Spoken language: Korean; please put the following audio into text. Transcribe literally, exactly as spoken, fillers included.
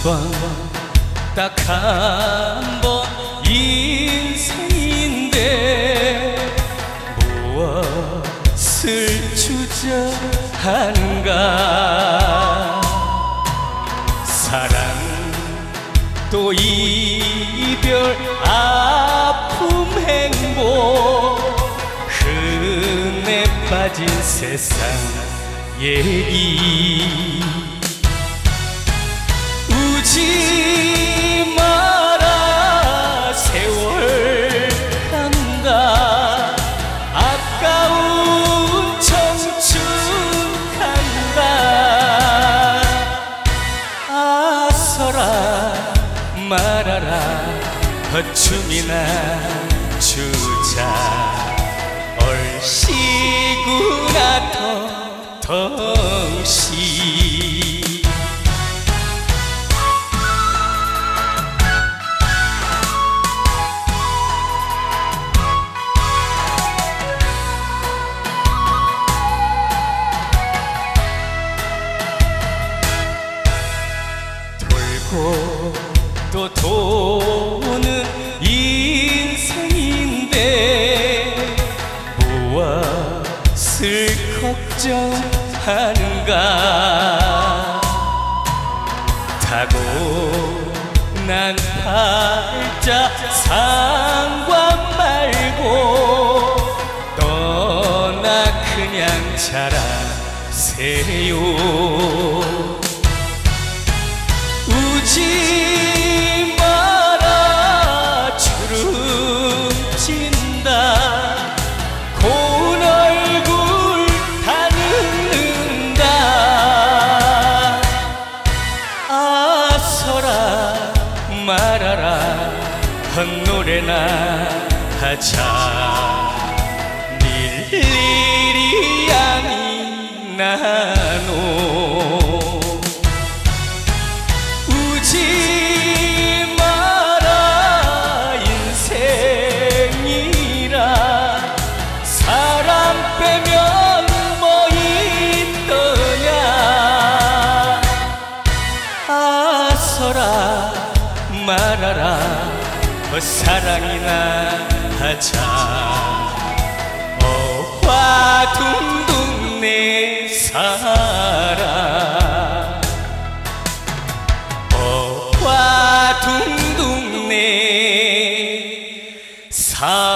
번 딱 한 번 인생인데 무엇을 주저 하는가. 사랑 또 이별 아픔 행복 흔해 빠진 세상 얘기. 우지 마라 세월 간다. 아까운 청춘 간다. 아서라 말아라 헛춤이나 추자. 얼씨구나 덩시. 또 도는 인생인데 무엇을 걱정하는가. 타고난 팔자 상관 말고 떠나 그냥 자라세요. 우지 마라 주름진다. 고운 얼굴 다 늙는다. 아서라 말아라 헛노래나 하자. 일일이 아니 나노. 우지 마라 인생이라. 사람 빼면 뭐 있더냐. 아서라 말아라 사랑이나 하자. 어화둥둥 내 사랑. 둥둥 내 사